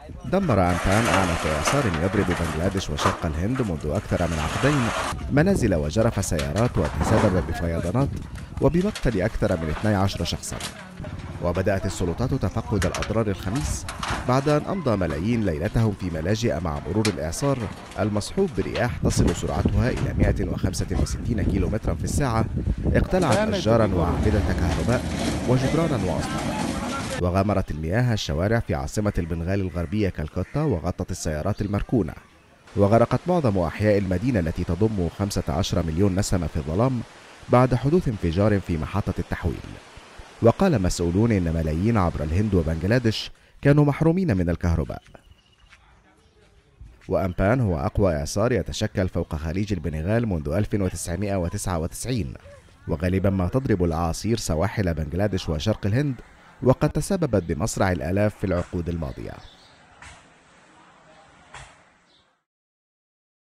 دمر أمبان أعنف إعصار يضرب بنغلاديش وشرق الهند منذ أكثر من عقدين منازل وجرف سيارات وتسبب بفيضانات وبمقتل أكثر من 12 شخصا. وبدأت السلطات تفقد الأضرار الخميس بعد أن أمضى ملايين ليلتهم في ملاجئ مع مرور الإعصار المصحوب برياح تصل سرعتها إلى 165 كيلومترا في الساعة، اقتلعت أشجارا وأعمدة كهرباء وجدرانا وأسطحا. وغمرت المياه الشوارع في عاصمة البنغال الغربية كالكتا وغطت السيارات المركونة، وغرقت معظم أحياء المدينة التي تضم 15 مليون نسمة في الظلام بعد حدوث انفجار في محطة التحويل. وقال مسؤولون إن ملايين عبر الهند وبنغلاديش كانوا محرومين من الكهرباء. وأمبان هو أقوى إعصار يتشكل فوق خليج البنغال منذ 1999، وغالبا ما تضرب الأعاصير سواحل بنغلاديش وشرق الهند، وقد تسببت بمصرع الآلاف في العقود الماضية.